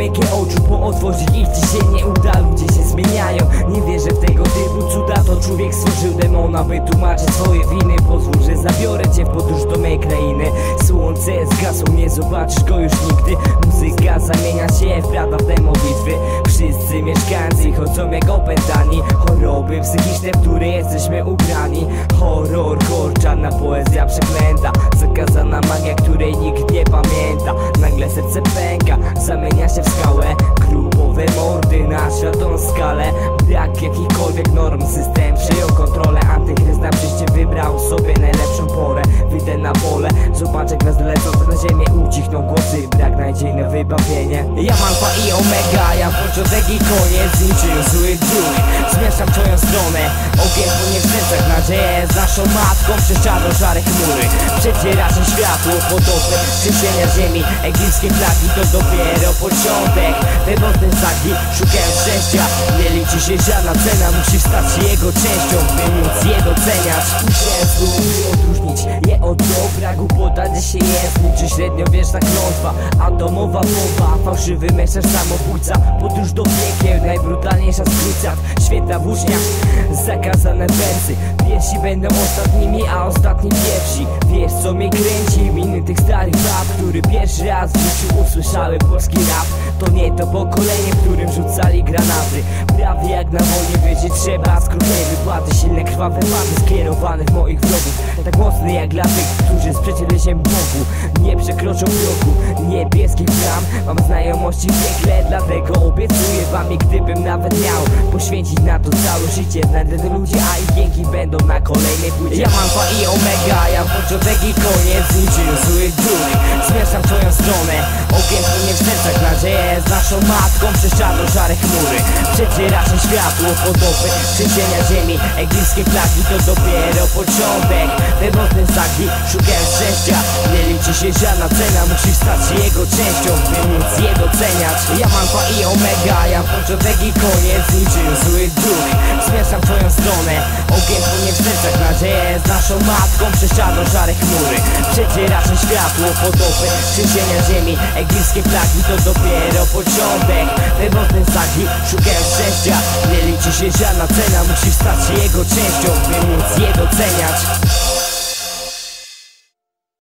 zamykaj oczu, bo otworzyć ich ci się nie uda. Ludzie się zmieniają, nie wierzę w tego typu cuda. To człowiek stworzył demona, wytłumaczy swoje winy. Pozwól, że zabiorę cię w podróż do mej krainy. Słońce zgasło, nie zobaczysz go już nigdy. Muzyka zamienia się w prawdawne modlitwy. Wszyscy mieszkańcy chodzą jak opętani. Choroby psychiczne, w które jesteśmy ubrani. Horror, czarna poezja przeklęta. Zakazana magia, której nikt nie pamięta. Nagle serce pęka, zamienia się w skałę. Grupowe mordy na światową skalę. Brak jakichkolwiek norm, system przejął kontrolę. Antychryst na przyjście wybrał sobie najlepszą porę. Wyjdę na pole, zobaczę gwiazdy lecące na ziemię. Ucichną głosy, brak nadziei na wybawienie. Ja alfa i omega, ja początek i koniec. Niczym zły duch, zmieszam twoją stronę. Ogień płynie w sercach, nadzieję z naszą matką. Przez czarno-szare chmury przeciera się światło podobne trzęsienia ziemi. Egipskie flagi to dopiero początek. Te mocne sagi szukają szczęścia. Nie liczy się żadna cena, musi stać się jego częścią, by móc je doceniać. Uczęstu odróżnić je od dobra. Głupota dzisiaj jest niczym średniowieczna klątwa. Atomowa bomba, fałszywy mesarz, samobójca. Podróż do piekieł, najbrutalniejsza z krucjat. Święta włócznia, zakazane wersy. Pierwsi będą ostatnimi, a ostatni pierwsi. Wiesz co mnie kręci? Miny tych starych bab, który pierwszy raz w życiu usłyszały polski rap. To nie to pokolenie, którym rzucali granaty. Prawie jak na wojnie wiedzieć trzeba. Skrótnej wypłaty, silne krwawe maty skierowane w moich wrogów. Tak mocny jak dla tych, którzy sprzeciwili się Bogu. Nie przekroczą kroku niebieskich bram. Mam znajomości w piekle, dlatego obiecuję wam. I gdybym nawet miał poświęcić na to całe życie, znajdę te ludzie, a ich jęki będą na kolejnej płycie. Ja alfa i omega, ja początek i koniec. Niczym zły duch, zmieszam twoją stronę. Ogień płynie w sercach, nadzieję z naszą matką. Przez czarno-szare chmury przeciera się światło podobne trzęsienia ziemi. Egipskie flagi to dopiero początek. Te mocne sagi szukają szczęścia. Nie liczy się żadna cena, musi stać się jego częścią, by móc je doceniać. Ja alfa i omega, ja początek i koniec. Niczym zły duch, zmieszam twoją stronę. Ogień płynie w sercach, nadzieję z naszą matką. Przez czarno-szare chmury przeciera się światło podobne trzęsienia ziemi. Egipskie flagi to dopiero początek. Te mocne sagi szukają szczęścia. Nie liczy się żadna cena, musi stać się jego częścią, by móc je doceniać.